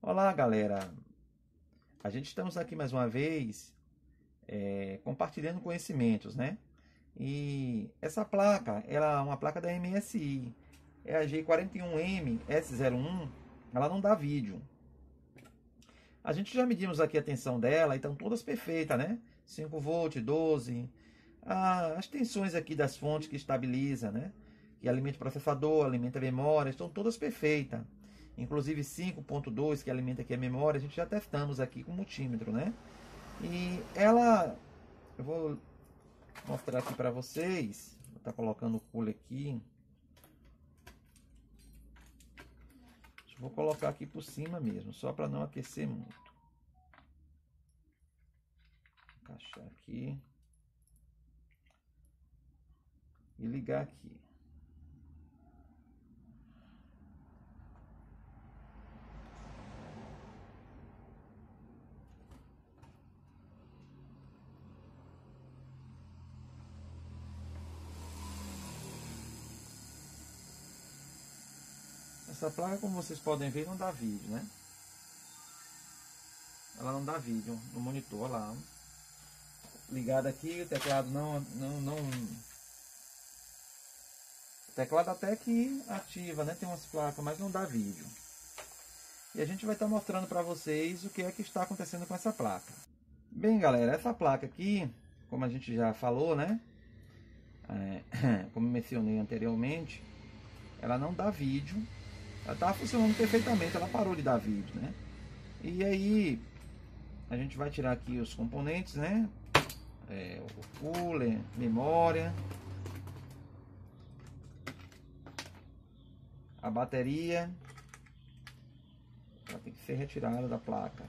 Olá, galera! A gente estamos aqui mais uma vez compartilhando conhecimentos, né? E essa placa, ela é uma placa da MSI, é a G41M-S01, ela não dá vídeo. A gente já medimos aqui a tensão dela, então todas perfeitas, né? 5 volts, 12. As tensões aqui das fontes que estabiliza, né? Que alimenta o processador, alimenta a memória, estão todas perfeitas. Inclusive 5.2 que alimenta aqui a memória, a gente já testamos aqui com o multímetro, né? E ela, eu vou mostrar aqui para vocês, vou estar colocando o cooler aqui. Vou colocar aqui por cima mesmo, só para não aquecer muito. Vou encaixar aqui e ligar aqui. Essa placa, como vocês podem ver, não dá vídeo, né? Ela não dá vídeo no monitor, olha lá. Ligado aqui, o teclado o teclado até que ativa, né? Tem umas placas, mas não dá vídeo. E a gente vai estar mostrando para vocês o que é que está acontecendo com essa placa. Bem, galera, essa placa aqui, como a gente já falou, né? Como mencionei anteriormente, ela não dá vídeo. Ela está funcionando perfeitamente, ela parou de dar vídeo, né? E aí, a gente vai tirar aqui os componentes, né? O cooler, memória, a bateria, ela tem que ser retirada da placa.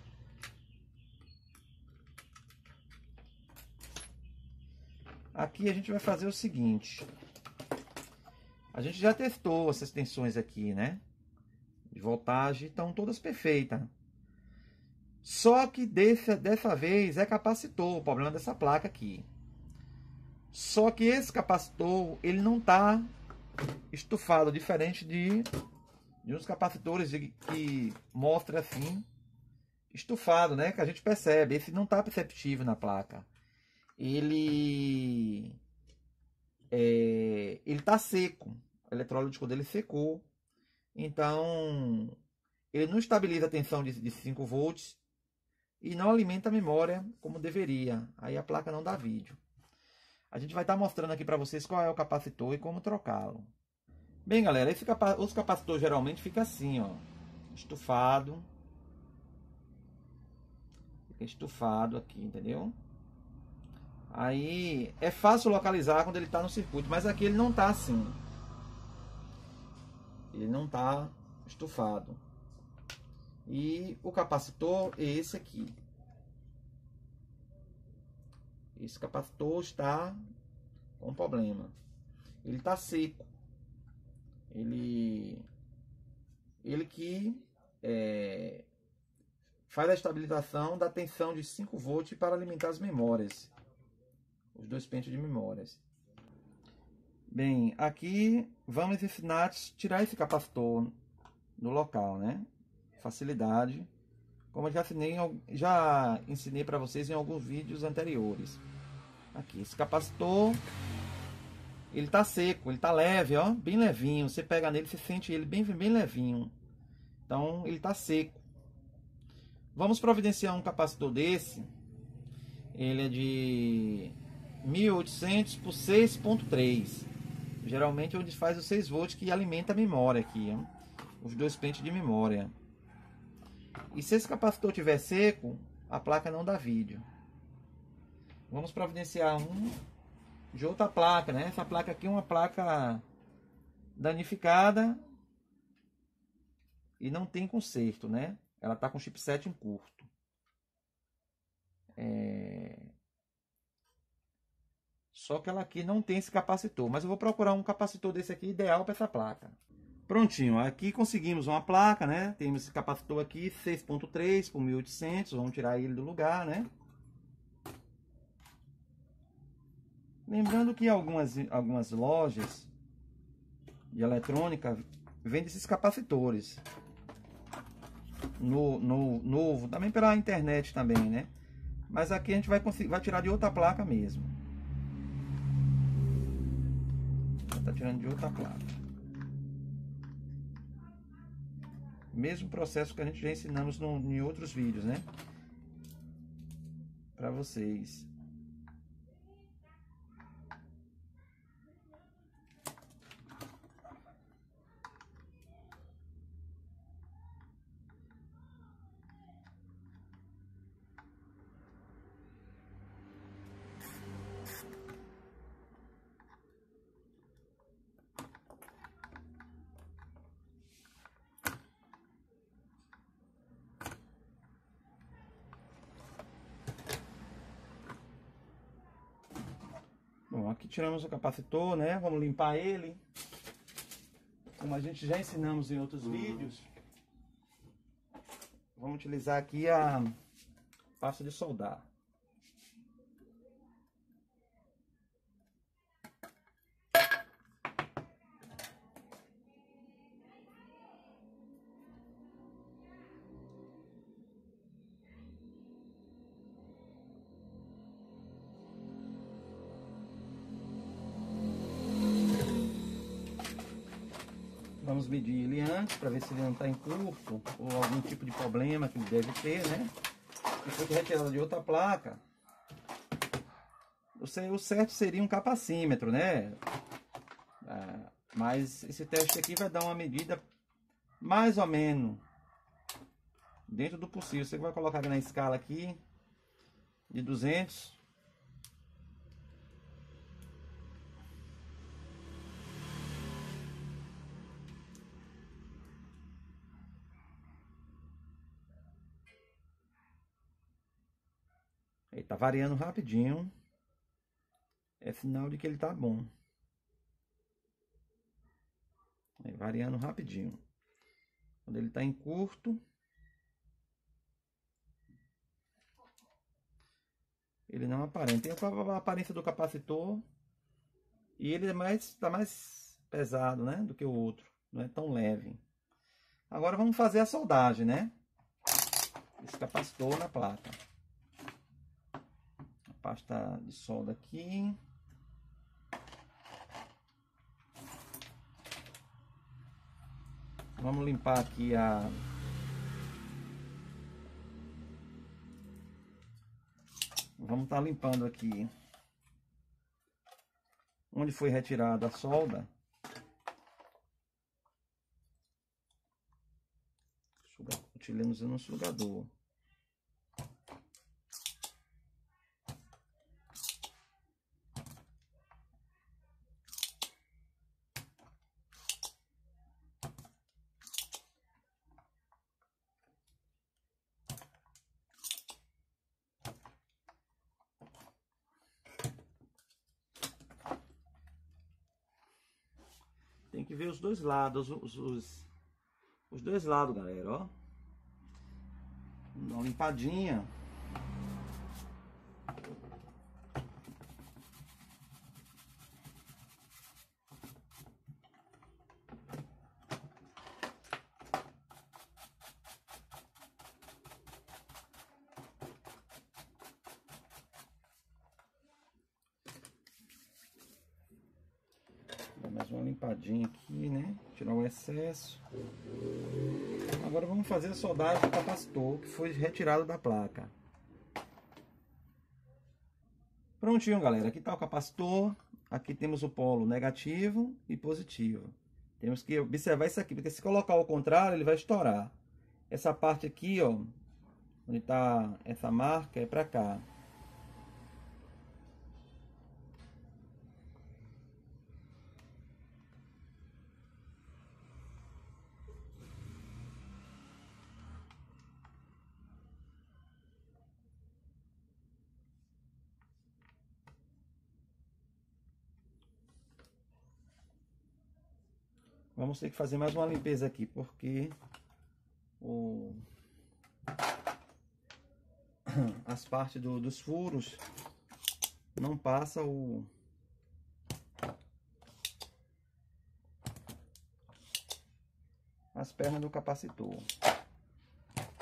Aqui a gente vai fazer o seguinte, a gente já testou essas tensões aqui, né? De voltagem, estão todas perfeitas. Só que dessa vez é capacitor, o problema dessa placa aqui. Só que esse capacitor, ele não está estufado, diferente de uns capacitores que mostra assim, estufado, né? Que a gente percebe. Esse não está perceptível na placa. Ele está seco. O eletrólito dele secou. Então, ele não estabiliza a tensão de 5 volts e não alimenta a memória como deveria. Aí a placa não dá vídeo. A gente vai estar mostrando aqui para vocês qual é o capacitor e como trocá-lo. Bem, galera, os capacitores geralmente ficam assim, ó, estufado. Fica estufado aqui, entendeu? Aí é fácil localizar quando ele está no circuito, mas aqui ele não está assim. Ele não está estufado. E o capacitor é esse aqui. Esse capacitor está com problema. Ele está seco. Ele que faz a estabilização da tensão de 5 volts para alimentar as memórias. Os dois pentes de memórias. Bem, aqui vamos ensinar a tirar esse capacitor no local, né? Facilidade. Como eu já ensinei para vocês em alguns vídeos anteriores. Aqui, esse capacitor, ele tá seco, ele tá leve, ó, bem levinho. Você pega nele, você sente ele bem levinho. Então, ele tá seco. Vamos providenciar um capacitor desse. Ele é de 1800 por 6.3. Geralmente é onde faz os 6 volts que alimenta a memória aqui, ó. Os dois pentes de memória. E se esse capacitor estiver seco, a placa não dá vídeo. Vamos providenciar um de outra placa, né? Essa placa aqui é uma placa danificada e não tem conserto, né? Ela está com chipset em curto. Só que ela aqui não tem esse capacitor, mas eu vou procurar um capacitor desse aqui ideal para essa placa. Prontinho, aqui conseguimos uma placa, né? Temos esse capacitor aqui, 6.3 por 1800, vamos tirar ele do lugar, né? Lembrando que algumas lojas de eletrônica vendem esses capacitores. novo, também pela internet também, né? Mas aqui a gente vai tirar de outra placa mesmo. Tá tirando de outra placa. Mesmo processo que a gente já ensinamos em outros vídeos, né? Para vocês. Bom, aqui tiramos o capacitor, né? Vamos limpar ele. Como a gente já ensinamos em outros vídeos, vamos utilizar aqui a pasta de soldar. Vamos medir ele antes para ver se ele não está em curto ou algum tipo de problema que ele deve ter, né? Depois de retirada de outra placa, o certo seria um capacímetro, né? Mas esse teste aqui vai dar uma medida mais ou menos dentro do possível. Você vai colocar aqui na escala aqui de 200. Ele tá variando rapidinho. É sinal de que ele tá bom. Aí, variando rapidinho. Quando ele tá em curto, ele não aparenta. Tem a aparência do capacitor e ele tá mais pesado, né, do que o outro. Não é tão leve. Agora vamos fazer a soldagem, né? Esse capacitor na placa. A pasta de solda aqui. Vamos limpar aqui Vamos estar limpando aqui onde foi retirada a solda. Utilizando um sugador. Tem que ver os dois lados, os dois lados, galera, ó. Dá uma limpadinha. Dá mais uma limpadinha aqui, né? Tirar o excesso. Agora vamos fazer a soldagem do capacitor que foi retirado da placa. Prontinho, galera. Aqui está o capacitor. Aqui temos o polo negativo e positivo. Temos que observar isso aqui, porque se colocar ao contrário, ele vai estourar. Essa parte aqui, ó, onde está essa marca, é para cá. Vamos ter que fazer mais uma limpeza aqui, porque as partes dos furos não passa as pernas do capacitor.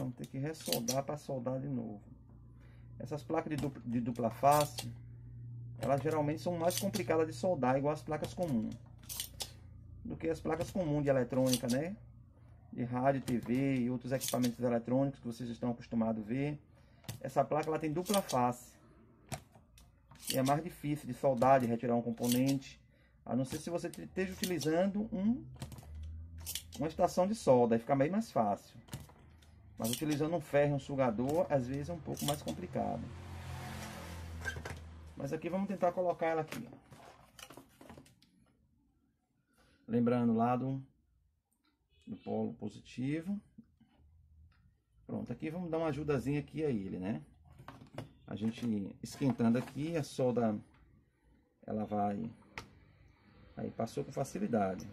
vamos ter que ressoldar para soldar de novo. Essas placas de dupla face, elas geralmente são mais complicadas de soldar, igual as placas comuns, do que as placas comuns de eletrônica, né? De rádio, TV e outros equipamentos eletrônicos que vocês estão acostumados a ver. Essa placa ela tem dupla face. E é mais difícil de soldar, de retirar um componente. A não ser se você esteja utilizando uma estação de solda, aí fica bem mais fácil. Mas utilizando um ferro e um sugador, às vezes é um pouco mais complicado. Mas aqui vamos tentar colocar ela aqui. Lembrando o lado do polo positivo. Pronto, aqui vamos dar uma ajudazinha aqui a ele, né? A gente esquentando aqui, a solda ela vai... Aí passou com facilidade.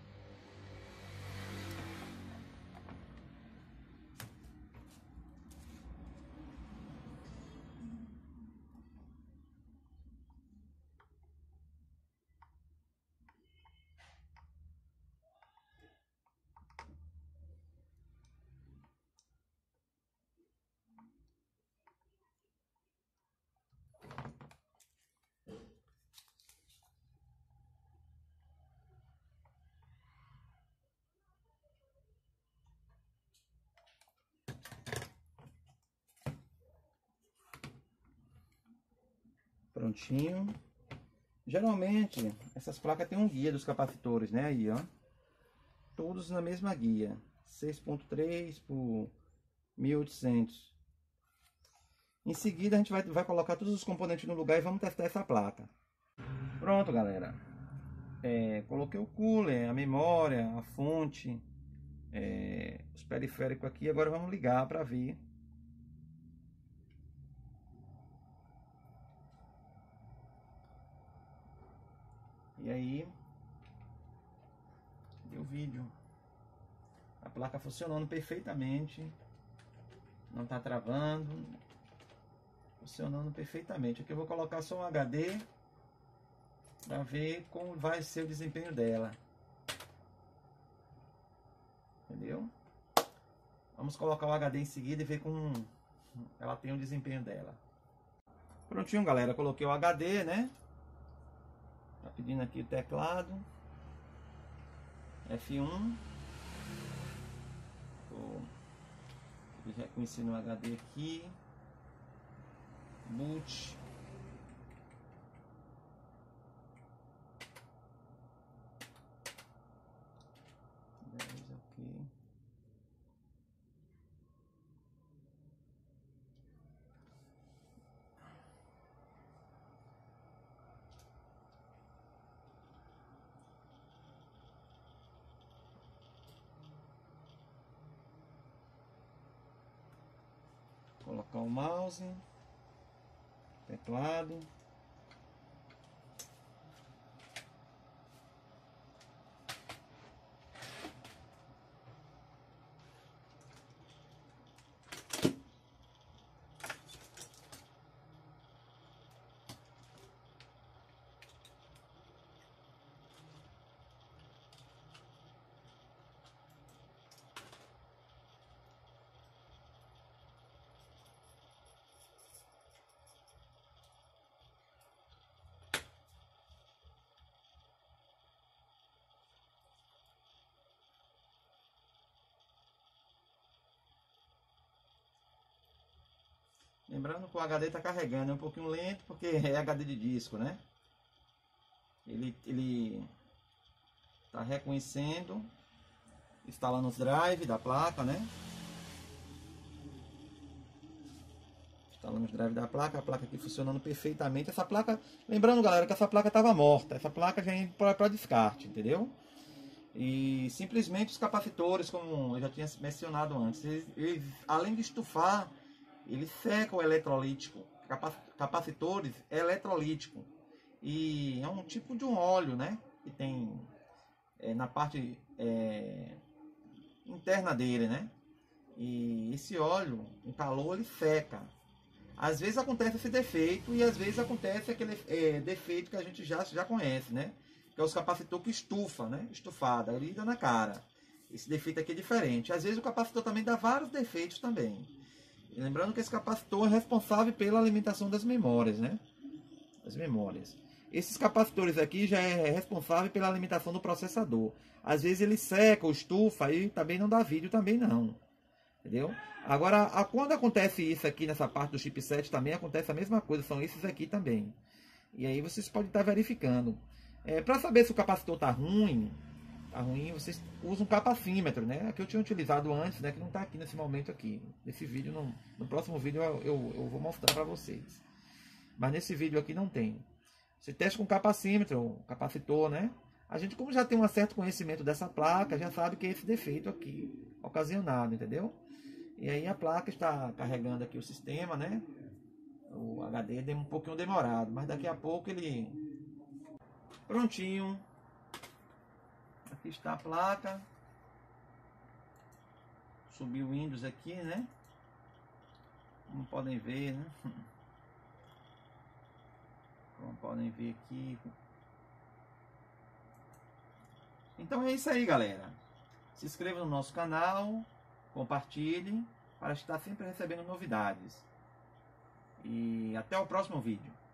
Prontinho. Geralmente, essas placas têm um guia dos capacitores, né? Aí, ó. Todos na mesma guia. 6.3 por 1800. Em seguida, a gente vai colocar todos os componentes no lugar e vamos testar essa placa. Pronto, galera. Coloquei o cooler, a memória, a fonte, os periféricos aqui. Agora vamos ligar para ver. E aí, deu vídeo. A placa funcionando perfeitamente. Não está travando. Funcionando perfeitamente. Aqui eu vou colocar só um HD para ver como vai ser o desempenho dela. Entendeu? Vamos colocar o HD em seguida e ver como ela tem o desempenho dela. Prontinho, galera. Coloquei o HD, né? Tá pedindo aqui o teclado. F1. Tô reconhecendo o HD aqui. Boot. Ok. Colocar o mouse, teclado. Lembrando que o HD está carregando, é um pouquinho lento porque é HD de disco, né? Ele está reconhecendo, instalando os drives da placa, né? Instalando os drives da placa, a placa aqui funcionando perfeitamente. Essa placa, lembrando, galera, que essa placa estava morta, essa placa já ia para descarte, entendeu? E simplesmente os capacitores, como eu já tinha mencionado antes, eles, além de estufar, eles secam o eletrolítico, capacitores eletrolítico. E é um tipo de um óleo, né? Que tem na parte interna dele, né? E esse óleo, o calor, ele seca. Às vezes acontece esse defeito e às vezes acontece aquele defeito que a gente já conhece, né? Que é os capacitores que estufa, né? Estufada, ele dá na cara. Esse defeito aqui é diferente. Às vezes o capacitor também dá vários defeitos também. E lembrando que esse capacitor é responsável pela alimentação das memórias, né? Das memórias. Esses capacitores aqui já é responsável pela alimentação do processador. Às vezes ele seca ou estufa e também não dá vídeo, também não. Entendeu? Agora, quando acontece isso aqui nessa parte do chipset, também acontece a mesma coisa. São esses aqui também. E aí vocês podem estar verificando. Para saber se o capacitor está ruim, vocês usam um capacímetro, né? Que eu tinha utilizado antes, né? Que não está aqui nesse momento aqui. Nesse vídeo, no próximo vídeo eu vou mostrar para vocês. Mas nesse vídeo aqui não tem. Você testa com capacímetro, capacitor, né? A gente, como já tem um certo conhecimento dessa placa, já sabe que é esse defeito aqui ocasionado, entendeu? E aí a placa está carregando aqui o sistema, né? O HD é um pouquinho demorado, mas daqui a pouco ele... Prontinho. Aqui está a placa. Subiu o Windows aqui, né? Como podem ver, né? Como podem ver aqui. Então é isso aí, galera. Se inscreva no nosso canal, compartilhe, para estar sempre recebendo novidades. E até o próximo vídeo.